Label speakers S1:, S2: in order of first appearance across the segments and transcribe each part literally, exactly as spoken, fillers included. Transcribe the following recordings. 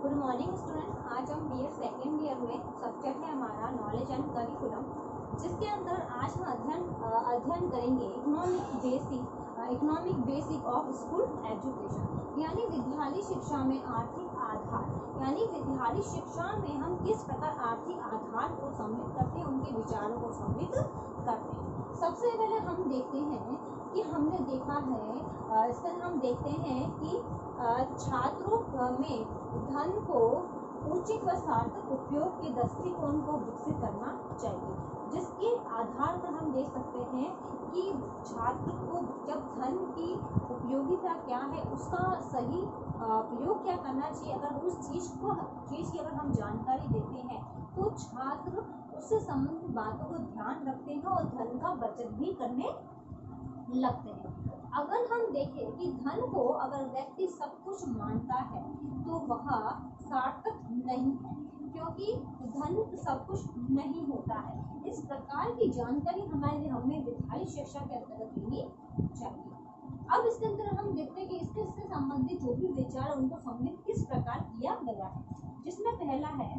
S1: Good morning student. आज हम B A second year में सब्जेक्ट है हमारा नॉलेज एंड करिकुलम, जिसके अंदर आज हम अध्ययन अध्ययन करेंगे economic basic economic basic of school education, यानी विद्यालय शिक्षा में आर्थिक आधार। यानी विद्यालय शिक्षा में हम किस प्रकार आर्थिक आधार को सम्मिलित करते हैं, उनके विचारों को सम्मिलित करते हैं। सबसे पहले हम देखते हैं कि हमने देखा है इससे हम देखते हैं कि छात्रों में धन को उचित व सार्थक उपयोग के दृष्टिकोण को विकसित करना चाहिए, जिसके आधार पर हम देख सकते हैं कि छात्र को जब धन की उपयोगिता क्या है, उसका सही प्रयोग क्या करना चाहिए, अगर उस चीज को चीज की अगर हम जानकारी देते हैं तो छात्र उससे संबंधित बातों को ध्यान रखते हैं और धन का बचत भी करने लगते हैं। अगर हम देखें कि धन को अगर व्यक्ति सब कुछ मानता है तो वह सार्थक नहीं है, क्योंकि धन सब कुछ नहीं होता है। इस प्रकार की जानकारी हमारे हमें विद्यालय शिक्षा के अंतर्गत लेनी चाहिए। अब इसके अंदर हम देखते हैं कि इसके से संबंधित जो भी विचार उनको सम्मिलित किस प्रकार किया गया है, जिसमें पहला है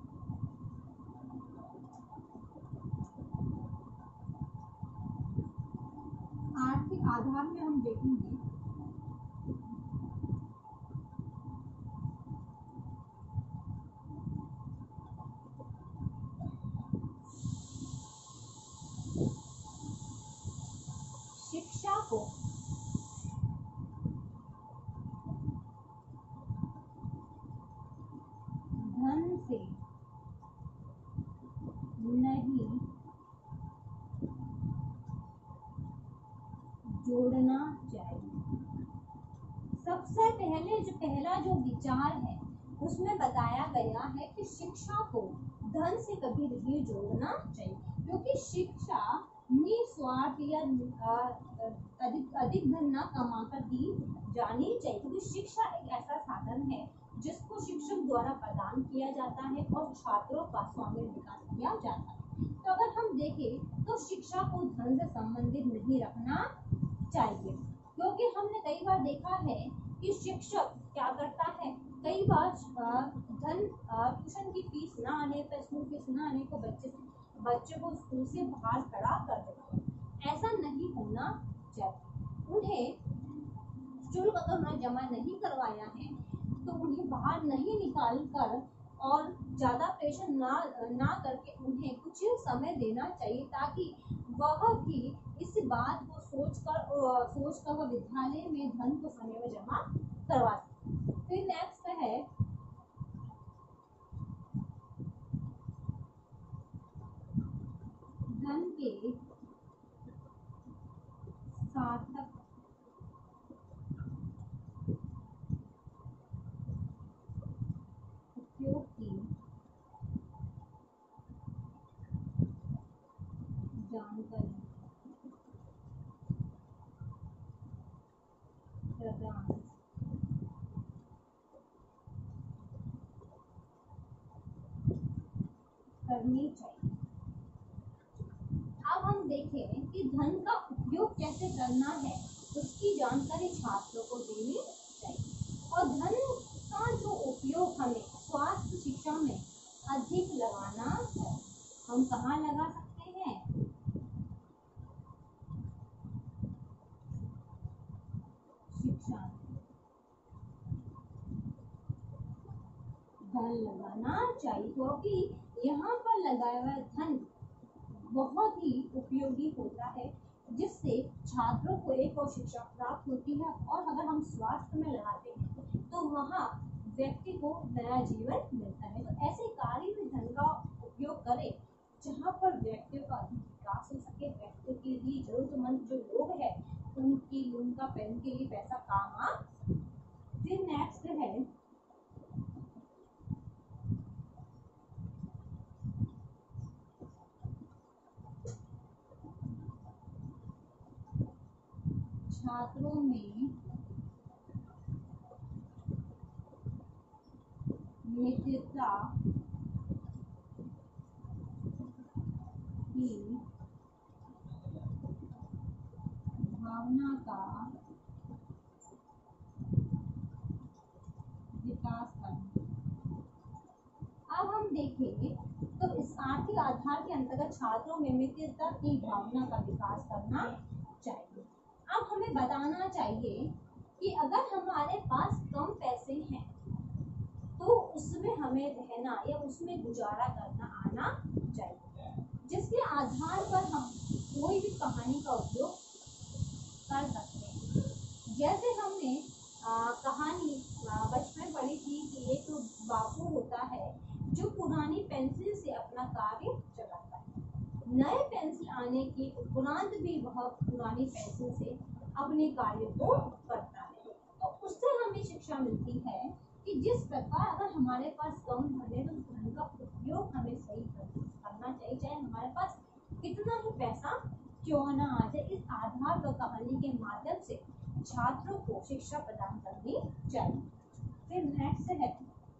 S1: आर्थिक आधार में हम देखेंगे शिक्षा को धन से नहीं जोड़ना चाहिए। सबसे पहले जो पहला जो विचार है उसमें बताया गया है कि शिक्षा को धन से कभी नहीं जोड़ना चाहिए, क्योंकि शिक्षा निस्वार्थ या अधिक अधिक धन न कमाकर दी जानी चाहिए, क्योंकि शिक्षा एक ऐसा साधन है जिसको शिक्षक द्वारा प्रदान किया जाता है और छात्रों का स्वामित्व विकास किया जाता है। तो अगर हम देखें तो शिक्षा को धन से संबंधित नहीं रखना चाहिए, क्योंकि हमने कई बार देखा है कि शिक्षक क्या करता है, कई बार धन ट्यूशन की फीस ना आने पर, स्कूल फीस ना आने को बच्चे बच्चे को स्कूल से बाहर खड़ा कर देते हैं। ऐसा नहीं होना चाहिए। उन्हें शुल्क अगर उन्हें जमा नहीं करवाया है तो उन्हें बाहर नहीं निकाल कर और ज़्यादा प्रेशर ना ना करके उन्हें कुछ समय देना चाहिए, ताकि वह भी इस बात को सोचकर सोचकर वह विद्यालय में धन को समय में जमा करवा सके। फिर नेक्स्ट है धन के सार्थक उपयोग की जानकारी प्रदान करनी चाहिए। अब हम देखें कि धन का उपयोग कैसे करना है, उसकी जानकारी छात्रों को देनी चाहिए। और धन का जो उपयोग हमें स्वास्थ्य शिक्षा में अधिक लगाना है। हम कहाँ लगा सकते हैं? शिक्षा धन लगाना चाहिए, क्योंकि यहाँ पर लगाया हुआ धन बहुत ही उपयोगी होता है, जिससे छात्रों को एक और शिक्षा प्राप्त होती है। और अगर हम स्वास्थ्य में लगाते हैं तो वहाँ व्यक्ति को नया जीवन मिलता है। तो ऐसे कार्य में धन का उपयोग करें जहाँ पर व्यक्तियों का अधिक विकास हो सके, व्यक्तियों के लिए जरूरतमंद जो लोग हैं उनकी उनका पैन के लिए पैसा काम आ। फिर नेक्स्ट है छात्रों में मित्रता की भावना का विकास करना। आधार के अंतर्गत छात्रों में मित्रता की भावना का विकास करना चाहिए। अब हमें बताना चाहिए कि अगर हमारे पास कम पैसे हैं तो उसमें हमें रहना या उसमें गुजारा करना आना चाहिए, जिसके आधार पर हम कोई भी कहानी का उपयोग कर सकते हैं। जैसे हमने आ, कहानी बचपन में पढ़ी थी कि एक तो बापू होता है जो पुरानी पेंसिल से अपना कार्य चलाता है, नए पेंसिल आने के उपरांत भी वह पुरानी पेंसिल से अपने कार्य को करता है। तो उससे हमें शिक्षा मिलती है कि जिस प्रकार अगर हमारे पास कम धन है तो उस धन का उपयोग हमें सही करना चाहिए, चाहे हमारे पास कितना ही पैसा क्यों ना आ जाए। इस आधार पर कहानी के माध्यम से छात्रों को शिक्षा प्रदान करनी चाहिए। फिर नेक्स्ट है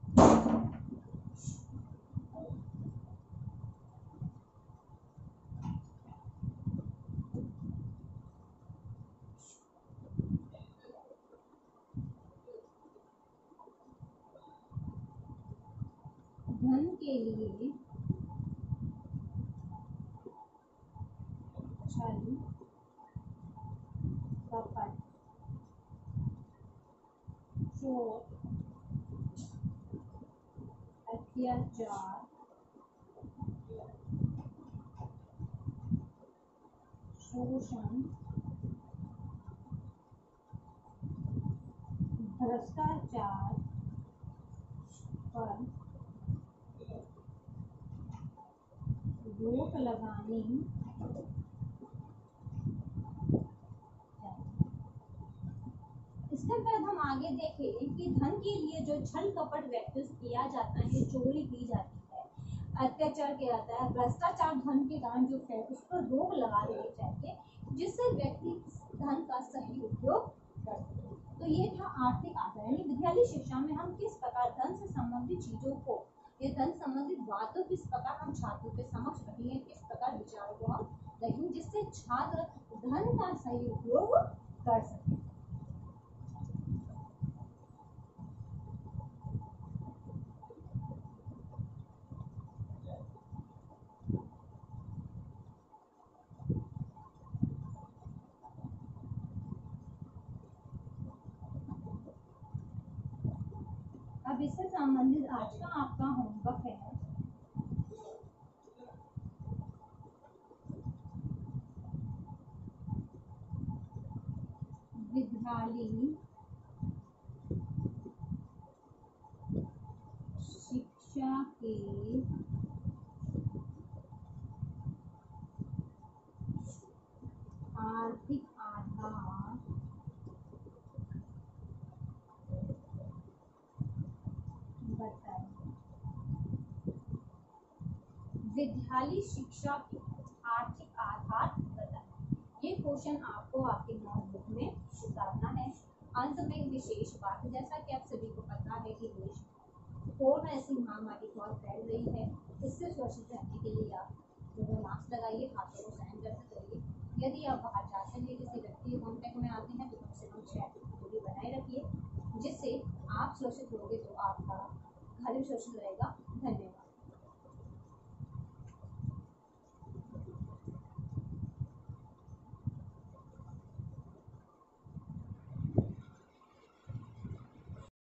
S1: धन के लिए छल कपट चोर अत्याचार शोषण भ्रष्टाचार पर रोक लगानी इसके बाद हम आगे देखें कि धन के लिए जो छल कपट व्यक्ति किया जाता है, चोरी की जाती है, अत्याचार किया जाता है, भ्रष्टाचार धन के दान जो है उस पर रोक लगा देनी चाहिए, जिससे व्यक्ति धन का सही उपयोग कर सके। तो ये था आर्थिक आधार, यानी विद्यालय शिक्षा में हम किस प्रकार धन से संबंधित चीजों को, ये धन संबंधित बातों किस प्रकार हम छात्रों के समक्ष रखेंगे, किस प्रकार विचारों को हम रखेंगे, जिससे छात्र धन का सही उपयोग कर सके। अब इससे संबंधित आज का आपका होमवर्क है विद्यालय शिक्षा के आर्थिक आधार बताएं। विद्यालय शिक्षा के आर्थिक आधार बताएं। ये क्वेश्चन आपको आपके नोटबुक में उतारना है। अंत में एक विशेष बात, जैसा कि आप सभी को पता है कि देश कोरोना ऐसी महामारी बहुत फैल रही है, इससे सुरक्षित रहने के लिए आप लोग मास्क लगाइए, हाथों को सैनिटाइजर करिए। यदि आप बाहर जाते हैं, किसी व्यक्ति के कॉन्टैक्ट में आते हैं तो कम से कम छह फीट की दूरी बनाए रखिए, जिससे आप सुरक्षित होंगे तो आपका घर भी सुरक्षित रहेगा